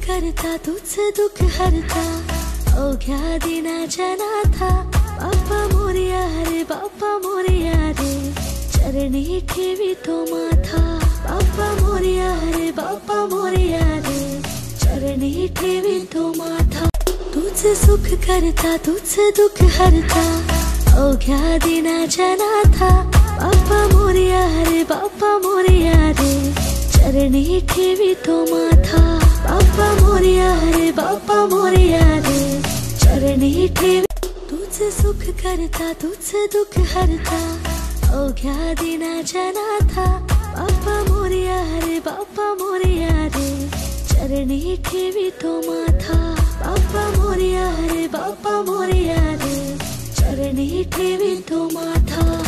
करता तुझ दुःख हरता अवघ्या दिनाच्या नाथा बाप्पा मोरया रे बाप्पा मोरया रे चरणी ठेवितो माथा बाप्पा मोरया रे बाप्पा मोरया रे चरणी ठेवितो माथा तुझ सुख करता तुझ दुःख हरता अवघ्या दिनाच्या नाथा बाप्पा मोरया रे बाप्पा मोरया रे चरणी ठेवितो माथा बाप्पा मोरया रे बाप्पा मोरया रे चरणी ठेवी तुझ सुख करता तुझ दुःख हरता अवघ्या दिनाच्या नाथा बाप्पा मोरया रे बाप्पा मोरया रे चरणी ठेवितो माथा बाप्पा मोरया रे बाप्पा मोरया रे चरणी ठेवितो माथा।